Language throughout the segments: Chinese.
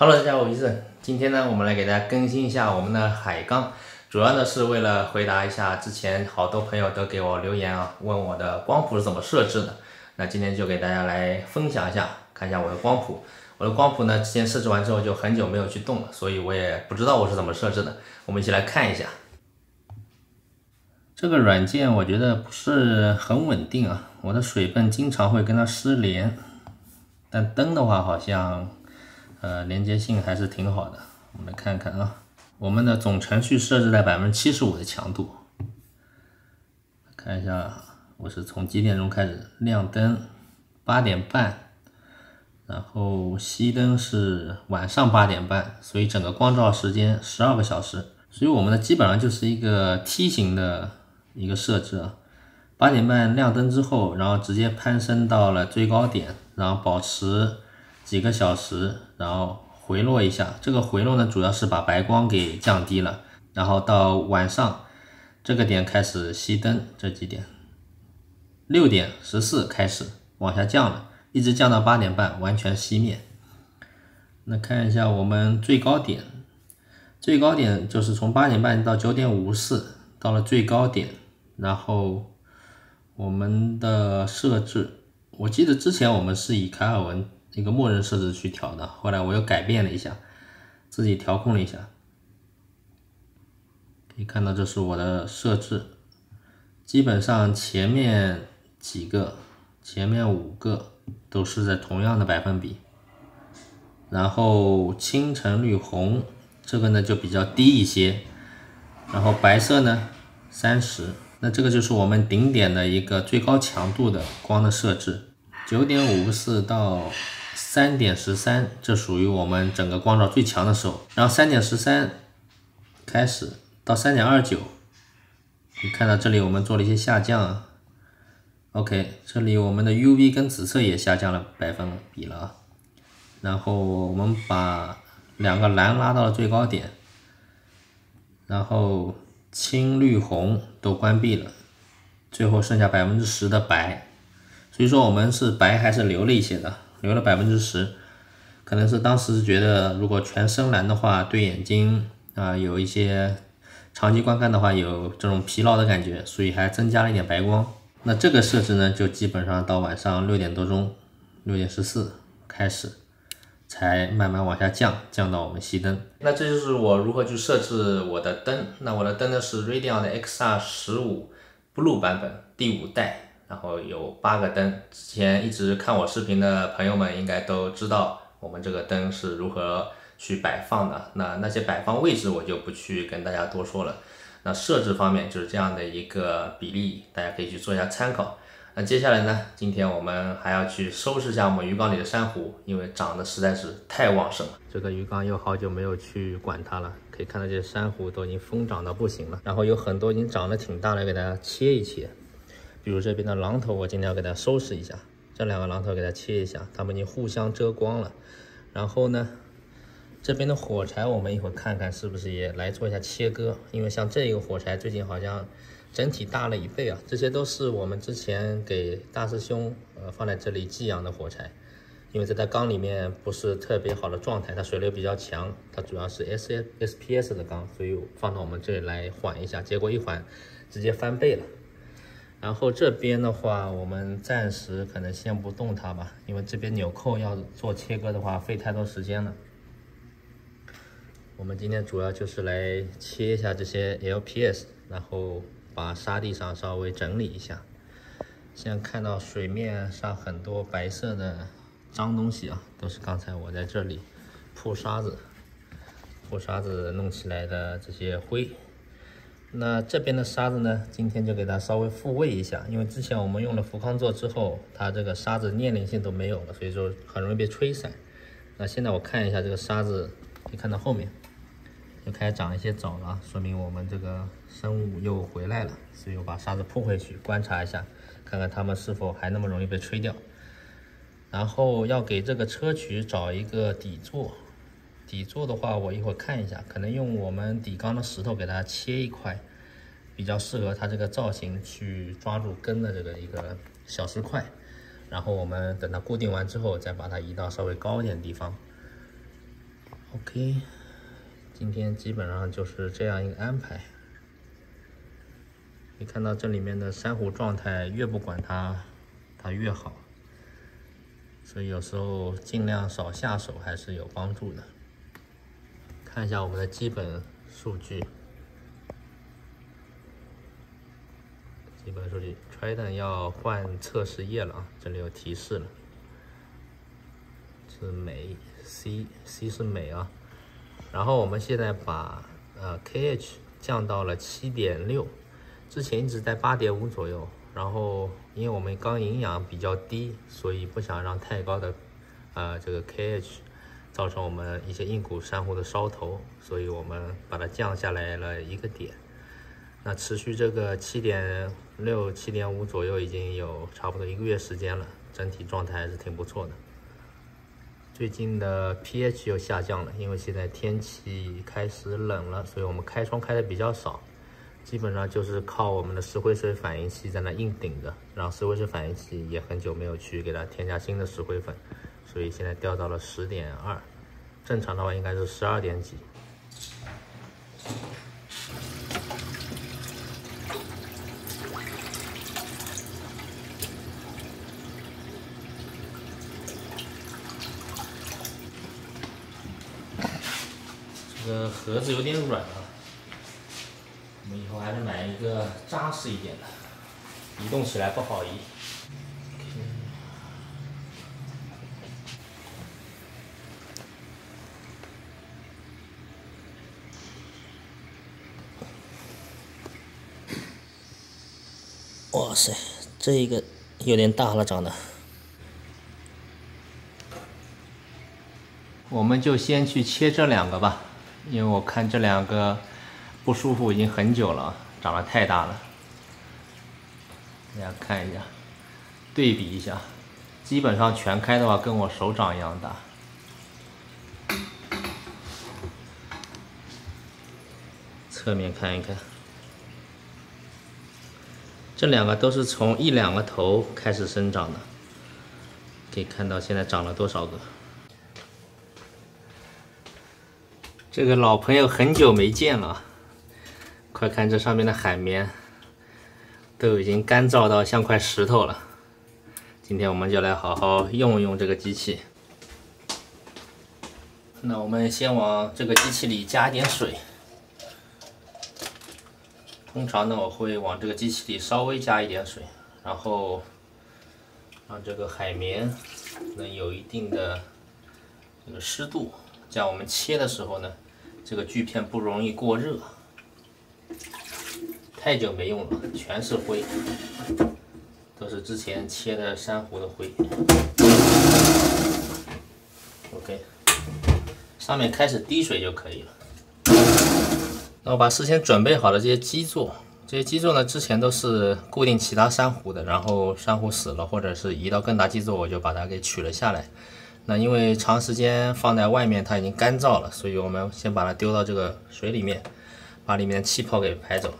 Hello， 大家好，我是医生。今天呢，我们来给大家更新一下我们的海缸，主要呢是为了回答一下之前好多朋友都给我留言啊，问我的光谱是怎么设置的。那今天就给大家来分享一下，看一下我的光谱。我的光谱呢，之前设置完之后就很久没有去动了，所以我也不知道我是怎么设置的。我们一起来看一下。这个软件我觉得不是很稳定啊，我的水泵经常会跟它失联，但灯的话好像连接性还是挺好的。我们来看看啊，我们的总程序设置在75%的强度。看一下，我是从几点钟开始亮灯？8点半，然后熄灯是晚上8点半，所以整个光照时间12个小时。所以我们的基本上就是一个梯形的一个设置啊。8点半亮灯之后，然后直接攀升到了最高点，然后保持几个小时，然后回落一下。这个回落呢，主要是把白光给降低了，然后到晚上这个点开始熄灯，这几点6点14开始往下降了，一直降到8点半完全熄灭。那看一下我们最高点，最高点就是从8点半到9点54到了最高点，然后我们的设置，我记得之前我们是以凯尔文一个默认设置去调的，后来我又改变了一下，自己调控了一下。可以看到这是我的设置，基本上前面5个都是在同样的百分比，然后青橙绿红这个呢就比较低一些，然后白色呢30，那这个就是我们顶点的一个最高强度的光的设置。9点54到3点13，这属于我们整个光照最强的时候，然后3点13开始到3点29，你看到这里我们做了一些下降。OK， 这里我们的 UV 跟紫色也下降了百分比了啊。然后我们把2个蓝拉到了最高点，然后青绿红都关闭了，最后剩下10%的白。所以说我们是白还是留了一些的，留了10%，可能是当时觉得如果全深蓝的话对眼睛有一些长期观看的话有这种疲劳的感觉，所以还增加了一点白光。那这个设置呢就基本上到晚上6点多钟，6点14开始才慢慢往下降到我们熄灯。那这就是我如何去设置我的灯。那我的灯呢是 Radiant 的 XR15 Blue 版本第5代，然后有8个灯。之前一直看我视频的朋友们应该都知道我们这个灯是如何去摆放的，那些摆放位置我就不去跟大家多说了。那设置方面就是这样的一个比例，大家可以去做一下参考。那接下来呢，今天我们还要去收拾一下我们鱼缸里的珊瑚，因为长得实在是太旺盛了。这个鱼缸又好久没有去管它了，可以看到这些珊瑚都已经疯长到不行了，然后有很多已经长得挺大了，给大家切一切。比如这边的榔头，我今天要给大家收拾一下，这2个榔头给它切一下，它们已经互相遮光了。然后呢，这边的火柴我们一会儿看看是不是也来做一下切割，因为像这个火柴最近好像整体大了1倍啊，这些都是我们之前给大师兄放在这里寄养的火柴，因为在它缸里面不是特别好的状态，它水流比较强，它主要是 SPS 的缸，所以放到我们这里来缓一下，结果一缓直接翻倍了。然后这边的话我们暂时可能先不动它吧，因为这边纽扣要做切割的话费太多时间了。我们今天主要就是来切一下这些 LPS， 然后把沙地上稍微整理一下。现在看到水面上很多白色的脏东西啊，都是刚才我在这里铺沙子弄起来的这些灰。那这边的沙子呢，今天就给它稍微复位一下，因为之前我们用了福康唑之后，它这个沙子粘连性都没有了，所以说很容易被吹散。那现在我看一下这个沙子，可以看到后面就开始长一些藻了，说明我们这个生物又回来了，所以我把沙子铺回去，观察一下，看看它们是否还那么容易被吹掉。然后要给这个车曲找一个底座，底座的话我一会儿看一下，可能用我们底缸的石头给它切一块，比较适合它这个造型去抓住根的这个一个小石块，然后我们等它固定完之后再把它移到稍微高一点的地方。 OK， 今天基本上就是这样一个安排。你看到这里面的珊瑚状态，越不管它，它越好。所以有时候尽量少下手还是有帮助的。看一下我们的基本数据。基本数据 ，Trident 要换测试页了啊，这里有提示了。是镁 ，C 是镁啊。然后我们现在把KH 降到了7.6，之前一直在8.5左右。然后因为我们缸营养比较低，所以不想让太高的这个 KH 造成我们一些硬骨珊瑚的烧头，所以我们把它降下来了1个点。那持续这个7.6、7.5左右已经有差不多1个月时间了，整体状态还是挺不错的。最近的 pH 又下降了，因为现在天气开始冷了，所以我们开窗开的比较少，基本上就是靠我们的石灰水反应器在那硬顶着，然后石灰水反应器也很久没有去给它添加新的石灰粉，所以现在掉到了10.2，正常的话应该是12点几。这个盒子有点软啊，我们以后还是买一个扎实一点的，移动起来不好移。哇塞，这个有点大了，长得。我们就先去切这2个吧，因为我看这2个不舒服已经很久了，长得太大了。大家看一下，对比一下，基本上全开的话跟我手掌一样大。侧面看一看，这2个都是从1、2个头开始生长的，可以看到现在长了多少个。这个老朋友很久没见了，快看这上面的海绵都已经干燥到像块石头了。今天我们就来好好用一用这个机器。那我们先往这个机器里加一点水。通常呢，我会往这个机器里稍微加一点水，然后让这个海绵能有一定的这个湿度，这样我们切的时候呢，这个锯片不容易过热。太久没用了，全是灰，都是之前切的珊瑚的灰。OK， 上面开始滴水就可以了。那我把事先准备好的这些基座，呢之前都是固定其他珊瑚的，然后珊瑚死了或者是移到更大基座，我就把它给取了下来。那因为长时间放在外面，它已经干燥了，所以我们先把它丢到这个水里面，把里面的气泡给排走。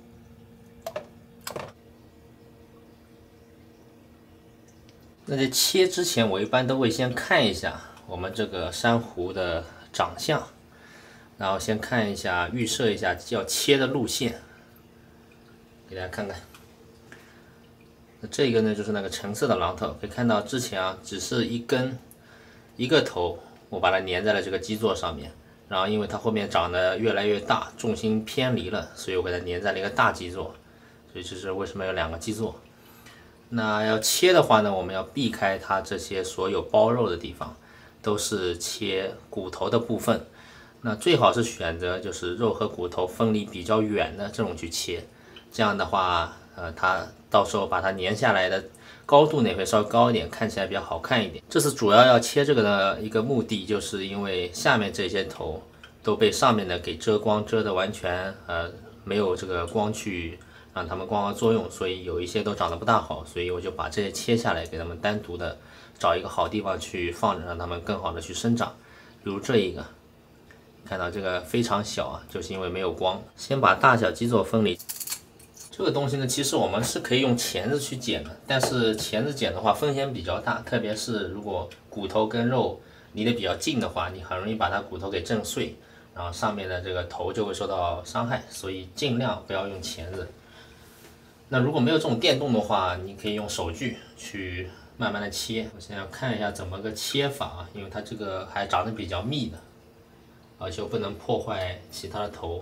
那在切之前，我一般都会先看一下我们这个珊瑚的长相，然后先看一下，预设一下要切的路线，给大家看看。那这个呢，就是那个橙色的榔头，可以看到之前啊，只是一个头，我把它粘在了这个基座上面，然后因为它后面长得越来越大，重心偏离了，所以我给它粘在了一个大基座，所以这是为什么有2个基座。那要切的话呢，我们要避开它这些所有包肉的地方，都是切骨头的部分。那最好是选择就是肉和骨头分离比较远的这种去切，这样的话，它到时候把它粘下来的高度呢也会稍微高一点，看起来比较好看一点。这是主要切这个的一个目的，就是因为下面这些头都被上面的给遮光，遮的完全没有这个光去让它们光合作用，所以有一些都长得不大好，所以我就把这些切下来，给它们单独的找一个好地方去放着，让它们更好的去生长。比如这一个，看到这个非常小啊，就是因为没有光。先把大小基座分离。这个东西呢，其实我们是可以用钳子去剪的，但是钳子剪的话风险比较大，特别是如果骨头跟肉离得比较近的话，你很容易把它骨头给震碎，然后上面的这个头就会受到伤害，所以尽量不要用钳子。那如果没有这种电动的话，你可以用手锯去慢慢的切。我现在要看一下怎么个切法啊，因为它这个还长得比较密的，而且又不能破坏其他的头。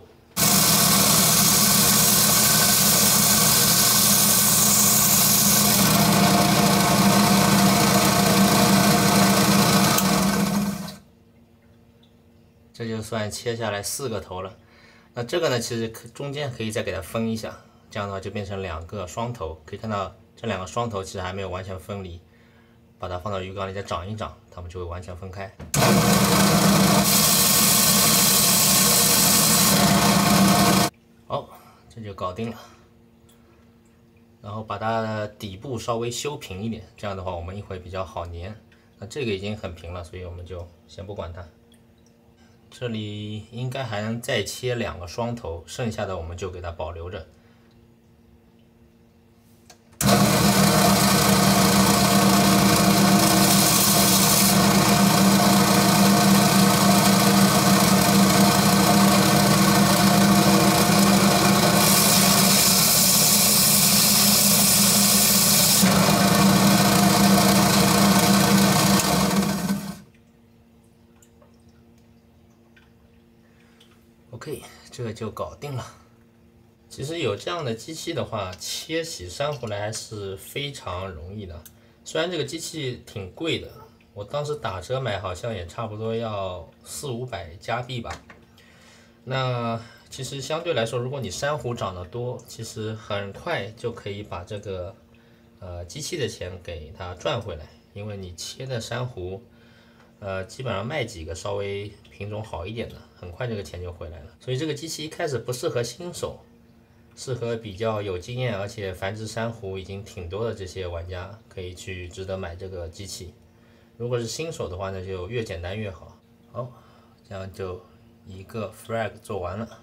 这就算切下来4个头了。那这个呢，其实中间可以再给它分一下，这样的话就变成2个双头。可以看到这2个双头其实还没有完全分离，把它放到鱼缸里再长一长，它们就会完全分开。好，这就搞定了。然后把它的底部稍微修平一点，这样的话我们一会比较好粘。那这个已经很平了，所以我们就先不管它。这里应该还能再切2个双头，剩下的我们就给它保留着。OK， 这个就搞定了。其实有这样的机器的话，切起珊瑚来还是非常容易的。虽然这个机器挺贵的，我当时打折买好像也差不多要400-500加币吧。那其实相对来说，如果你珊瑚长得多，其实很快就可以把这个机器的钱给它赚回来，因为你切的珊瑚。基本上卖几个稍微品种好一点的，很快这个钱就回来了。所以这个机器一开始不适合新手，适合比较有经验而且繁殖珊瑚已经挺多的这些玩家可以去值得买这个机器。如果是新手的话，那就越简单越好。好，这样就一个 frag 做完了。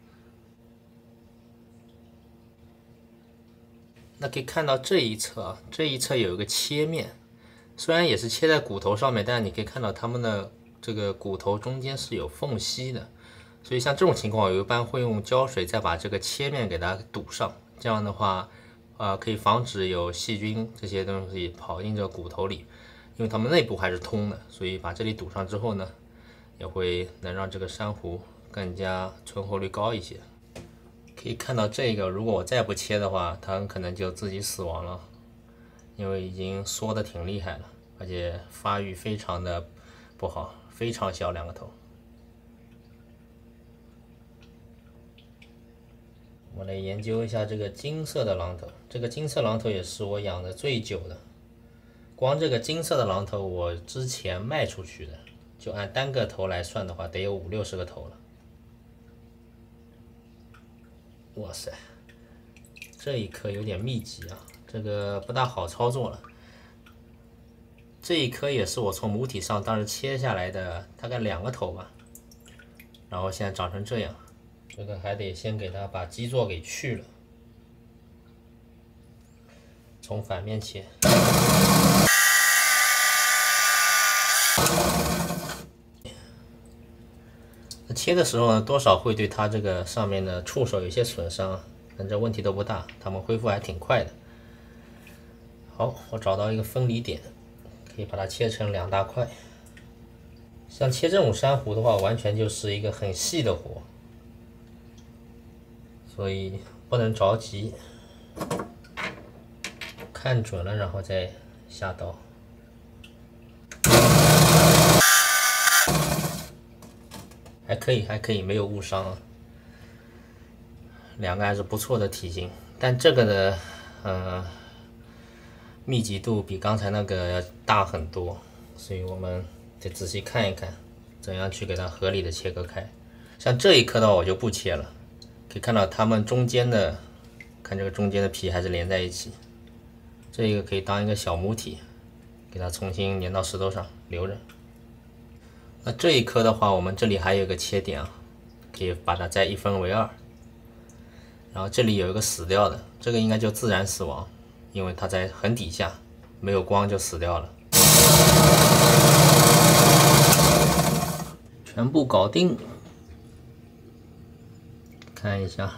那可以看到这一侧啊，这一侧有一个切面。虽然也是切在骨头上面，但是你可以看到它们的这个骨头中间是有缝隙的，所以像这种情况，我一般会用胶水再把这个切面给它堵上，这样的话，可以防止有细菌这些东西跑进这个骨头里，因为它们内部还是通的，所以把这里堵上之后呢，也会能让这个珊瑚更加存活率高一些。可以看到这个，如果我再不切的话，它很可能就自己死亡了。因为已经缩得挺厉害了，而且发育非常的不好，非常小2个头。我来研究一下这个金色的榔头，这个金色榔头也是我养的最久的。光这个金色的榔头，我之前卖出去的，就按单个头来算的话，得有50-60个头了。哇塞，这一颗有点密集啊。这个不大好操作了，这一颗也是我从母体上当时切下来的，大概2个头吧，然后现在长成这样，这个还得先给它把基座给去了，从反面切。切的时候呢，多少会对它这个上面的触手有些损伤，但这问题都不大，它们恢复还挺快的。好，我找到一个分离点，可以把它切成2大块。像切这种珊瑚的话，完全就是一个很细的活，所以不能着急，看准了然后再下刀。还可以，还可以，没有误伤啊。2个还是不错的体型，但这个的，密集度比刚才那个要大很多，所以我们得仔细看一看，怎样去给它合理的切割开。像这一颗的话，我就不切了，可以看到它们中间的，看这个中间的皮还是连在一起。这一个可以当一个小母体，给它重新粘到石头上留着。那这一颗的话，我们这里还有一个切点啊，可以把它再1分为2。然后这里有一个死掉的，这个应该就自然死亡。因为它在很底下，没有光就死掉了。 全部搞定。看一下，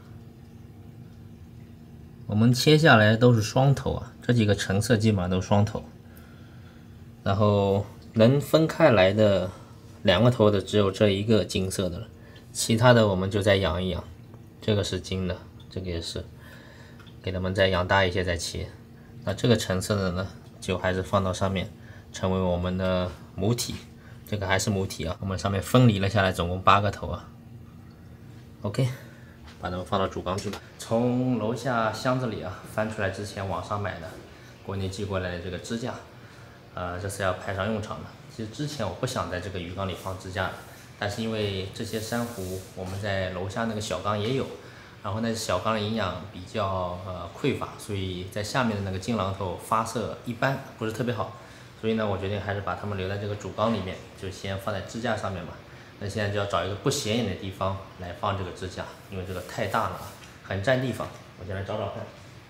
我们切下来都是双头啊，这几个成色基本上都是双头，然后能分开来的2个头的只有这一个金色的了，其他的我们就再养一养。这个是金的，这个也是，给它们再养大一些再切。那这个成色的呢，就还是放到上面，成为我们的母体。这个还是母体啊，我们上面分离了下来，总共8个头啊。OK， 把它们放到主缸去吧。从楼下箱子里啊翻出来之前网上买的，国内寄过来的这个支架，这是要派上用场的。其实之前我不想在这个鱼缸里放支架的，但是因为这些珊瑚我们在楼下那个小缸也有，然后那小缸的营养比较匮乏，所以在下面的那个金榔头发色一般，不是特别好。所以呢，我决定还是把它们留在这个主缸里面，就先放在支架上面吧。那现在就要找一个不显眼的地方来放这个支架，因为这个太大了，很占地方。我先来找找看。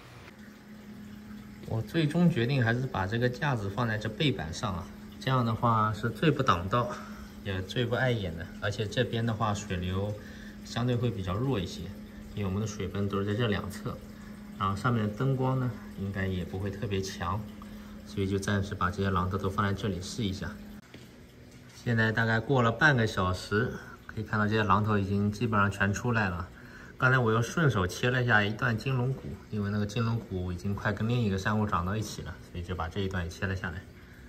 我最终决定还是把这个架子放在这背板上啊，这样的话是最不挡道，也最不碍眼的。而且这边的话水流相对会比较弱一些，因为我们的水分都是在这2侧，然后上面的灯光呢应该也不会特别强。所以就暂时把这些榔头都放在这里试一下。现在大概过了半个小时，可以看到这些榔头已经基本上全出来了。刚才我又顺手切了一下一段金龙骨，因为那个金龙骨已经快跟另一个珊瑚长到一起了，所以就把这一段也切了下来。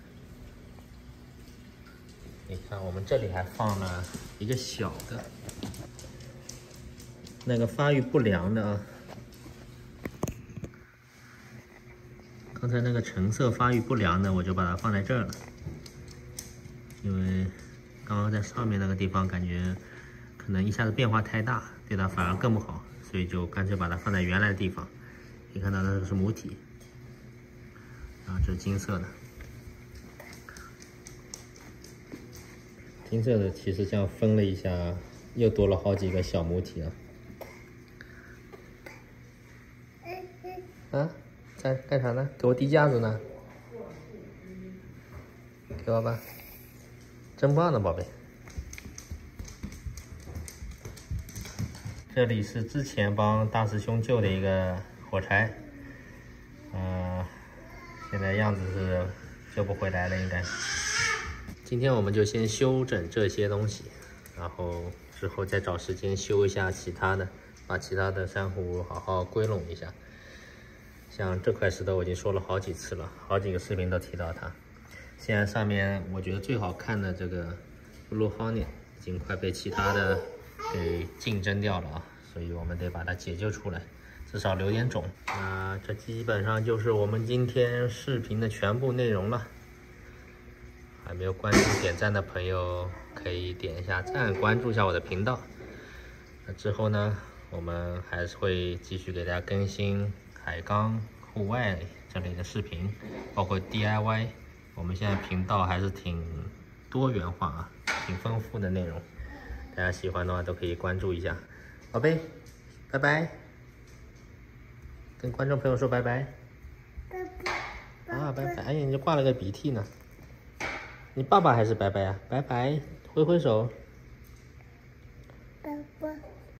你看我们这里还放了一个小的，那个发育不良的啊。刚才那个成色发育不良的，我就把它放在这儿了，因为刚刚在上面那个地方感觉可能一下子变化太大，对它反而更不好，所以就干脆把它放在原来的地方。可以看到那个是母体，然后这是金色的，金色的其实这样分了一下，又多了好几个小母体啊。啊？在干啥呢？给我递架子呢？给我吧，真棒的宝贝。这里是之前帮大师兄救的一个火柴，现在样子是救不回来了，应该。今天我们就先修整这些东西，然后之后再找时间修一下其他的，把其他的珊瑚好好归拢一下。像这块石头我已经说了好几次了，好几个视频都提到它。现在上面我觉得最好看的这个 Blue Honey 已经快被其他的给竞争掉了啊，所以我们得把它解救出来，至少留点种。那这基本上就是我们今天视频的全部内容了。还没有关注点赞的朋友可以点一下赞，关注一下我的频道。那之后呢，我们还是会继续给大家更新海缸、户外这类的视频，包括 DIY。我们现在频道还是挺多元化啊，挺丰富的内容，大家喜欢的话都可以关注一下。宝贝，拜拜，跟观众朋友说拜拜。拜拜。啊，拜拜！哎呀，你这挂了个鼻涕呢。你爸爸还是拜拜啊？拜拜，挥挥手。拜拜。